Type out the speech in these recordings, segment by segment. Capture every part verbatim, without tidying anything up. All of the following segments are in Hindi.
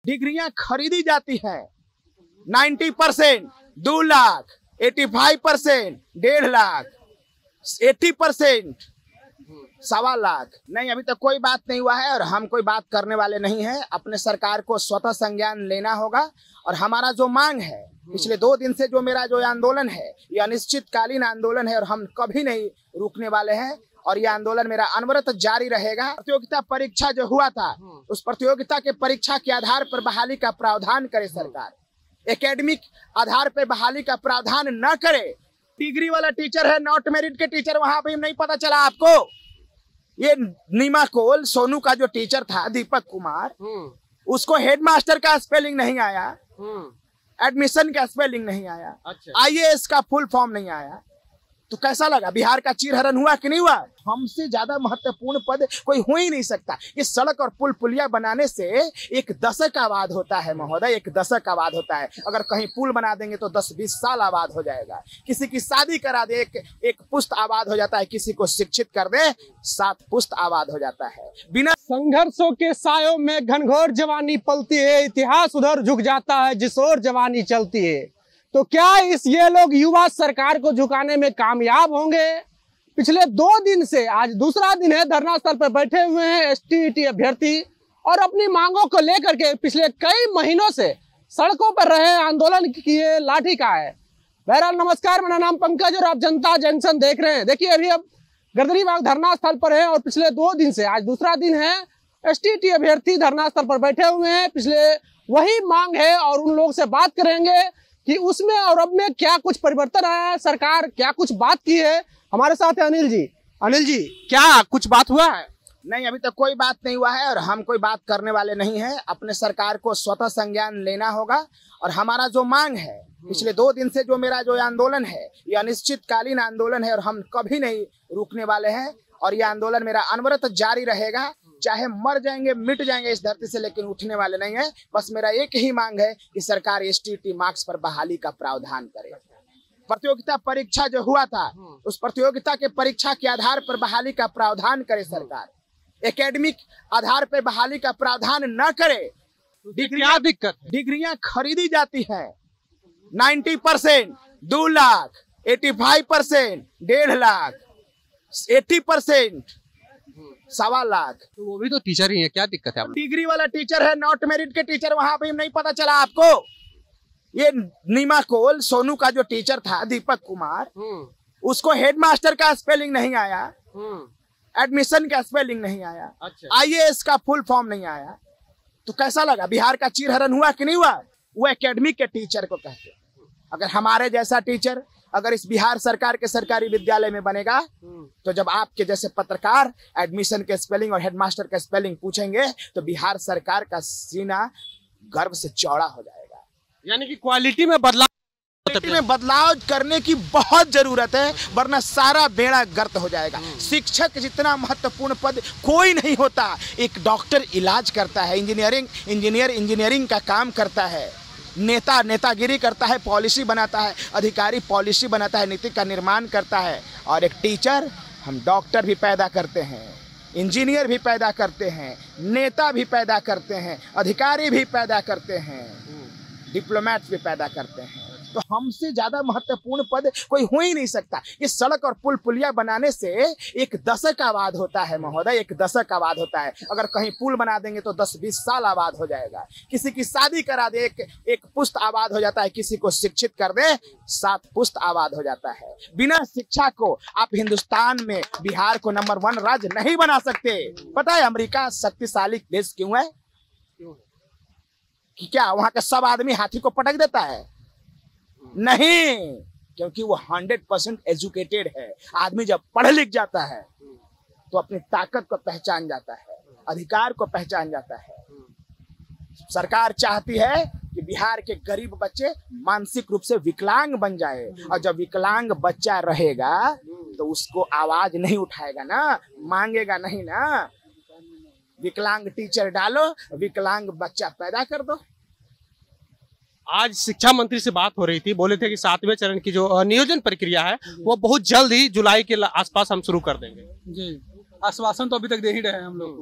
डिग्रियां खरीदी जाती हैं। नाइन्टी परसेंट दो लाख, एटी फाइव परसेंट डेढ़ लाख, एट्टी परसेंट सवा लाख। नहीं, अभी तक कोई बात नहीं हुआ है और हम कोई बात करने वाले नहीं हैं। अपने सरकार को स्वतः संज्ञान लेना होगा और हमारा जो मांग है, पिछले दो दिन से जो मेरा जो आंदोलन है, ये अनिश्चितकालीन आंदोलन है और हम कभी नहीं रुकने वाले हैं और ये आंदोलन मेरा अनवरत जारी रहेगा। प्रतियोगिता परीक्षा जो हुआ था, उस प्रतियोगिता के परीक्षा के आधार पर बहाली का प्रावधान करे सरकार, एकेडमिक आधार पर बहाली का प्रावधान न करे। डिग्री वाला टीचर है, नॉट मेरिट के टीचर वहां भी नहीं पता चला आपको। ये नीमाकोल सोनू का जो टीचर था दीपक कुमार, उसको हेडमास्टर का स्पेलिंग नहीं आया, एडमिशन का स्पेलिंग नहीं आया, अच्छा। आई ए एस का फुल फॉर्म नहीं आया, तो कैसा लगा? बिहार का चीरहरण हुआ कि नहीं हुआ? हमसे ज्यादा महत्वपूर्ण पद कोई हो ही नहीं सकता। इस सड़क और पुल पुलिया बनाने से एक दशक आबाद होता है महोदय, एक दशक आबाद होता है। अगर कहीं पुल बना देंगे तो दस बीस साल आबाद हो जाएगा। किसी की शादी करा दे, एक, एक पुश्त आबाद हो जाता है। किसी को शिक्षित कर दे, सात पुश्त आबाद हो जाता है। बिना संघर्षों के सायों में घनघोर जवानी पलती है, इतिहास उधर झुक जाता है जिस ओर जवानी चलती है। तो क्या इस ये लोग युवा सरकार को झुकाने में कामयाब होंगे? पिछले दो दिन से आज दूसरा दिन है, धरना स्थल पर बैठे हुए हैं एस टी ई टी अभ्यर्थी और अपनी मांगों को लेकर के पिछले कई महीनों से सड़कों पर रहे, आंदोलन किए, लाठी का है। बहरहाल नमस्कार, मेरा नाम पंकज और आप जनता जंक्शन देख रहे हैं। देखिए अभी अब गर्दनीबाग धरना स्थल पर है और पिछले दो दिन से आज दूसरा दिन है, एस टी ई टी अभ्यर्थी धरना स्थल पर बैठे हुए हैं। पिछले वही मांग है और उन लोगों से बात करेंगे कि उसमें और अब में क्या कुछ परिवर्तन आया है, सरकार क्या कुछ बात की है। हमारे साथ है अनिल जी। अनिल जी, क्या कुछ बात हुआ है? नहीं, अभी तक कोई बात नहीं हुआ है और हम कोई बात करने वाले नहीं हैं। अपने सरकार को स्वतः संज्ञान लेना होगा और हमारा जो मांग है, पिछले दो दिन से जो मेरा जो आंदोलन है, ये अनिश्चितकालीन आंदोलन है और हम कभी नहीं रुकने वाले हैं और ये आंदोलन मेरा अनवरत जारी रहेगा। चाहे मर जाएंगे, मिट जाएंगे इस धरती से, लेकिन उठने वाले नहीं है। बस मेरा एक ही मांग है कि सरकार S T E T marks पर बहाली का प्रावधान करे। प्रतियोगिता परीक्षा जो हुआ था, उस प्रतियोगिता के परीक्षा के आधार पर बहाली का प्रावधान करे सरकार, एकेडमिक आधार पर बहाली का प्रावधान न करे। क्या दिक्कत? डिग्रियां खरीदी जाती हैं। नाइन्टी परसेंट दो लाख, एटी फाइव परसेंट डेढ़ लाख, एट्टी परसेंट सवा लाख। तो वो भी तो टीचर ही है, क्या दिक्कत है? डिग्री वाला टीचर है, नॉट मेरिट के टीचर वहां भी नहीं पता चला आपको। ये नीमाकोल सोनू का जो टीचर था दीपक कुमार, उसको हेडमास्टर का स्पेलिंग नहीं आया, एडमिशन का स्पेलिंग नहीं आया, अच्छा। आई ए एस का फुल फॉर्म नहीं आया, तो कैसा लगा? बिहार का चीरहरण हुआ कि नहीं हुआ? वो एकेडमिक के टीचर को कहते हैं। अगर हमारे जैसा टीचर अगर इस बिहार सरकार के सरकारी विद्यालय में बनेगा, तो जब आपके जैसे पत्रकार एडमिशन के स्पेलिंग और हेडमास्टर का स्पेलिंग पूछेंगे तो बिहार सरकार का सीना गर्व से चौड़ा हो जाएगा। यानी कि क्वालिटी में बदलाव क्वालिटी में बदलाव करने की बहुत जरूरत है, वरना सारा बेड़ा गर्क हो जाएगा। शिक्षक जितना महत्वपूर्ण पद कोई नहीं होता। एक डॉक्टर इलाज करता है, इंजीनियरिंग इंजीनियर इंजीनियरिंग का काम करता है, नेता नेतागिरी करता है, पॉलिसी बनाता है, अधिकारी पॉलिसी बनाता है, नीति का निर्माण करता है। और एक टीचर, हम डॉक्टर भी पैदा करते हैं, इंजीनियर भी पैदा करते हैं, नेता भी पैदा करते हैं, अधिकारी भी पैदा करते हैं, डिप्लोमेट भी पैदा करते हैं। तो हमसे ज्यादा महत्वपूर्ण पद कोई हो ही नहीं सकता। इस सड़क और पुल पुलिया बनाने से एक दशक आबाद होता है महोदय, एक दशक आबाद होता है। अगर कहीं पुल बना देंगे तो दस बीस साल आबाद हो जाएगा। किसी की शादी करा दे, एक, एक पुश्त आबाद हो जाता है। किसी को शिक्षित कर दे, सात पुश्त आबाद हो जाता है। बिना शिक्षा को आप हिंदुस्तान में बिहार को नंबर वन राज्य नहीं बना सकते। पता है अमेरिका शक्तिशाली देश क्यों है? कि क्या वहां का सब आदमी हाथी को पटक देता है? नहीं, क्योंकि वो हंड्रेड परसेंट एजुकेटेड है। आदमी जब पढ़ लिख जाता है तो अपनी ताकत को पहचान जाता है, अधिकार को पहचान जाता है। सरकार चाहती है कि बिहार के गरीब बच्चे मानसिक रूप से विकलांग बन जाए, और जब विकलांग बच्चा रहेगा तो उसको आवाज नहीं उठाएगा ना, मांगेगा नहीं ना। विकलांग टीचर डालो, विकलांग बच्चा पैदा कर दो। आज शिक्षा मंत्री से बात हो रही थी, बोले थे कि सातवें चरण की जो नियोजन प्रक्रिया है वो बहुत जल्द ही जुलाई के आसपास हम शुरू कर देंगे। जी, आश्वासन तो अभी तक दे ही रहे हैं हम लोग को।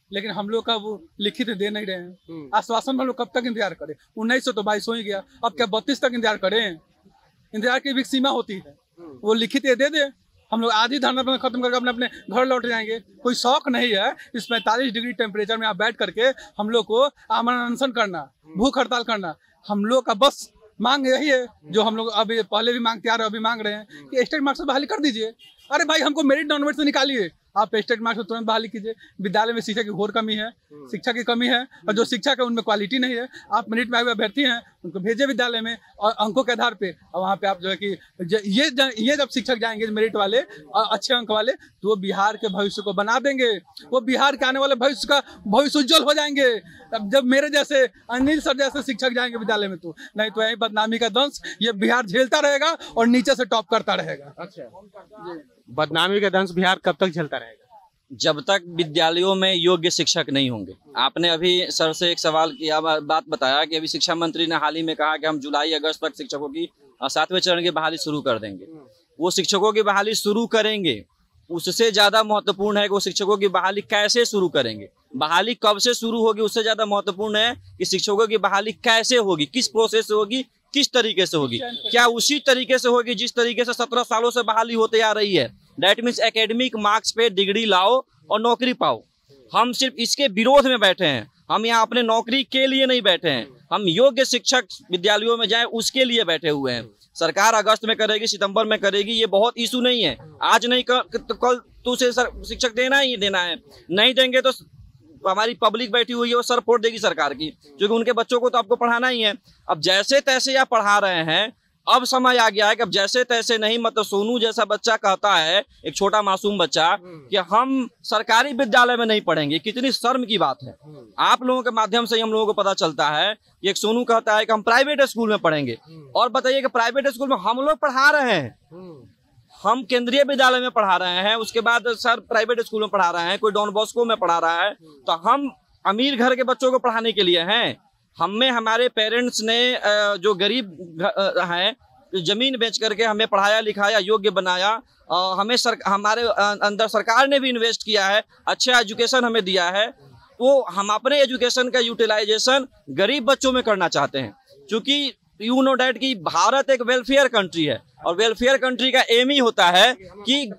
लेकिन हम लोग का वो लिखित दे नहीं रहे हैं। आश्वासन में हम लोग कब तक इंतजार करें? उन्नीस सौ तो बाईस हो ही गया, अब क्या बत्तीस तक इंतजार करें? इंतजार की भी सीमा होती है, वो लिखित दे दे, हम लोग आधी धरना खत्म करके अपने अपने घर लौट जाएंगे। कोई शौक नहीं है इस पैंतालीस डिग्री टेम्परेचर में आप बैठ करके हम लोग को आमरण अनशन करना, भूख हड़ताल करना। हम लोग का बस मांग यही है जो हम लोग अभी पहले भी मांगते आ रहे, अभी मांग रहे हैं कि स्टेट मार्क्स बहाली कर दीजिए। अरे भाई, हमको मेरिट नॉन मेरिट से निकालिए, आप स्टेट मार्क्स तुरंत बहाली कीजिए। विद्यालय में शिक्षा की घोर कमी है, शिक्षा की कमी है, और जो शिक्षक है उनमें क्वालिटी नहीं है। आप मेरिट में आए हुए अभ्यर्थी हैं, उनको भेजिए विद्यालय में और अंकों के आधार पे, और वहाँ पे आप जो है कि ये ये जब शिक्षक जाएंगे मेरिट वाले अच्छे अंक वाले, तो वो बिहार के भविष्य को बना देंगे, वो बिहार के आने वाले भविष्य का भविष्य उज्जवल हो जाएंगे। अब जब मेरे जैसे अनिल सर जैसे शिक्षक जाएंगे विद्यालय में, तो नहीं तो यही बदनामी का दंश ये बिहार झेलता रहेगा और नीचे से टॉप करता रहेगा। अच्छा, बदनामी का दंश बिहार कब तक झेलता रहेगा? जब तक विद्यालयों में योग्य शिक्षक नहीं होंगे। आपने अभी सर से एक सवाल किया, बात बताया कि अभी शिक्षा मंत्री ने हाल ही में कहा कि हम जुलाई अगस्त तक शिक्षकों की सातवें चरण की बहाली शुरू कर देंगे। वो शिक्षकों की बहाली शुरू करेंगे, उससे ज्यादा महत्वपूर्ण है कि वो शिक्षकों की बहाली कैसे शुरू करेंगे। बहाली कब से शुरू होगी उससे ज्यादा महत्वपूर्ण है कि शिक्षकों की बहाली कैसे होगी, किस प्रोसेस से होगी, किस तरीके से होगी। क्या उसी तरीके से होगी जिस तरीके से सत्रह सालों से बहाली होते आ रही है? दैट मीन्स एकेडमिक मार्क्स पे डिग्री लाओ और नौकरी पाओ। हम सिर्फ इसके विरोध में बैठे हैं, हम यहाँ अपने नौकरी के लिए नहीं बैठे हैं, हम योग्य शिक्षक विद्यालयों में जाएं उसके लिए बैठे हुए हैं। सरकार अगस्त में करेगी, सितंबर में करेगी, ये बहुत इशू नहीं है। आज नहीं कर, तो कल तो उसे शिक्षक देना ही देना है, नहीं देंगे तो हमारी पब्लिक बैठी हुई है वो सर फोड़ देगी सरकार की, क्योंकि उनके बच्चों को तो आपको पढ़ाना ही है। अब जैसे तैसे आप पढ़ा रहे हैं, अब समय आ गया है कि अब जैसे तैसे नहीं, मतलब सोनू जैसा बच्चा कहता है, एक छोटा मासूम बच्चा, कि हम सरकारी विद्यालय में नहीं पढ़ेंगे। कितनी शर्म की बात है। आप लोगों के माध्यम से हम लोगों को पता चलता है कि एक सोनू कहता है कि हम प्राइवेट स्कूल में पढ़ेंगे। और बताइए कि प्राइवेट स्कूल में हम लोग पढ़ा रहे हैं, हम केंद्रीय विद्यालय में पढ़ा रहे हैं, उसके बाद सर प्राइवेट स्कूल में पढ़ा रहे हैं, कोई डॉन बॉस्को में पढ़ा रहा है, तो हम अमीर घर के बच्चों को पढ़ाने के लिए हैं। हमें हमारे पेरेंट्स ने जो गरीब हैं जमीन बेच करके हमें पढ़ाया लिखाया, योग्य बनाया, हमें सर, हमारे अंदर सरकार ने भी इन्वेस्ट किया है, अच्छा एजुकेशन हमें दिया है। तो हम अपने एजुकेशन का यूटिलाइजेशन गरीब बच्चों में करना चाहते हैं, क्योंकि यू नो डैट कि भारत एक वेलफेयर कंट्री है और वेलफेयर कंट्री का एम ही होता है कि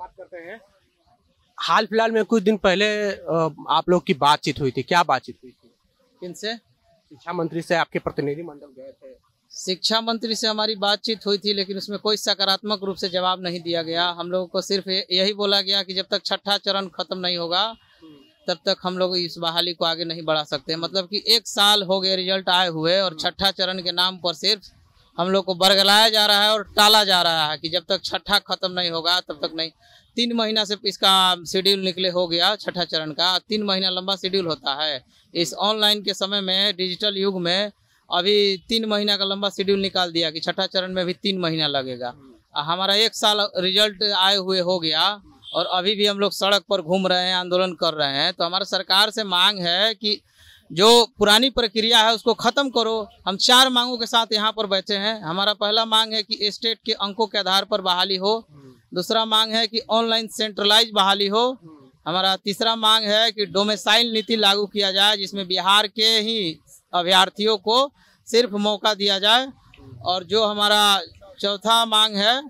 हाल फिलहाल में कुछ दिन पहले आप लोग की बातचीत हुई थी, क्या बातचीत हुई थी? किनसे? शिक्षा मंत्री से आपके प्रतिनिधि मंडल गए थे। शिक्षा मंत्री से हमारी बातचीत हुई थी, लेकिन उसमें कोई सकारात्मक रूप से जवाब नहीं दिया गया। हम लोगों को सिर्फ यही बोला गया कि जब तक छठा चरण खत्म नहीं होगा तब तक हम लोग इस बहाली को आगे नहीं बढ़ा सकते। मतलब कि एक साल हो गए रिजल्ट आए हुए और छठा चरण के नाम पर सिर्फ हम लोग को बरगलाया जा रहा है और टाला जा रहा है कि जब तक छठा खत्म नहीं होगा तब तक नहीं। तीन महीना से इसका शेड्यूल निकले हो गया छठा चरण का, तीन महीना लंबा शेड्यूल होता है। इस ऑनलाइन के समय में, डिजिटल युग में अभी तीन महीना का लंबा शेड्यूल निकाल दिया कि छठा चरण में भी तीन महीना लगेगा। हमारा एक साल रिजल्ट आए हुए हो गया और अभी भी हम लोग सड़क पर घूम रहे हैं, आंदोलन कर रहे हैं। तो हमारा सरकार से मांग है कि जो पुरानी प्रक्रिया है उसको खत्म करो। हम चार मांगों के साथ यहाँ पर बैठे हैं। हमारा पहला मांग है कि स्टेट के अंकों के आधार पर बहाली हो। दूसरा मांग है कि ऑनलाइन सेंट्रलाइज बहाली हो। हमारा तीसरा मांग है कि डोमिसाइल नीति लागू किया जाए, जिसमें बिहार के ही अभ्यर्थियों को सिर्फ मौका दिया जाए। और जो हमारा चौथा मांग है,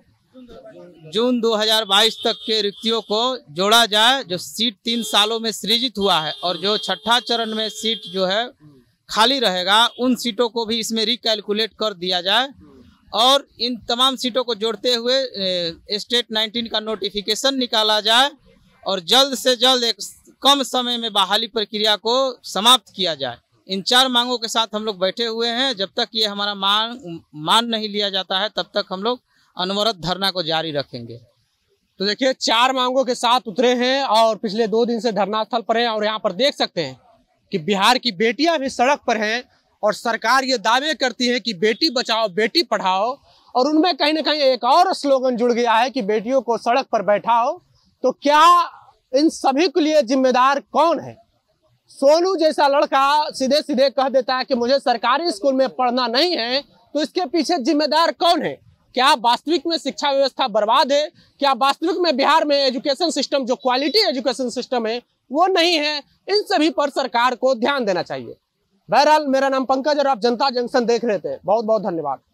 जून दो हज़ार बाईस तक के रिक्तियों को जोड़ा जाए, जो सीट तीन सालों में सृजित हुआ है, और जो छठा चरण में सीट जो है खाली रहेगा उन सीटों को भी इसमें रिकैलकुलेट कर दिया जाए। और इन तमाम सीटों को जोड़ते हुए स्टेट नाइनटीन का नोटिफिकेशन निकाला जाए और जल्द से जल्द एक कम समय में बहाली प्रक्रिया को समाप्त किया जाए। इन चार मांगों के साथ हम लोग बैठे हुए हैं। जब तक ये हमारा मांग मान नहीं लिया जाता है तब तक हम लोग अनवरत धरना को जारी रखेंगे। तो देखिए, चार मांगों के साथ उतरे हैं और पिछले दो दिन से धरना स्थल पर हैं। और यहाँ पर देख सकते हैं कि बिहार की बेटियां भी सड़क पर हैं और सरकार ये दावे करती है कि बेटी बचाओ बेटी पढ़ाओ, और उनमें कहीं ना कहीं एक और स्लोगन जुड़ गया है कि बेटियों को सड़क पर बैठाओ। तो क्या इन सभी के लिए जिम्मेदार कौन है? सोनू जैसा लड़का सीधे सीधे कह देता है कि मुझे सरकारी स्कूल में पढ़ना नहीं है, तो इसके पीछे जिम्मेदार कौन है? क्या वास्तविक में शिक्षा व्यवस्था बर्बाद है? क्या वास्तविक में बिहार में एजुकेशन सिस्टम, जो क्वालिटी एजुकेशन सिस्टम है, वो नहीं है। इन सभी पर सरकार को ध्यान देना चाहिए। बहरहाल मेरा नाम पंकज और आप जनता जंक्शन देख रहे थे। बहुत बहुत धन्यवाद।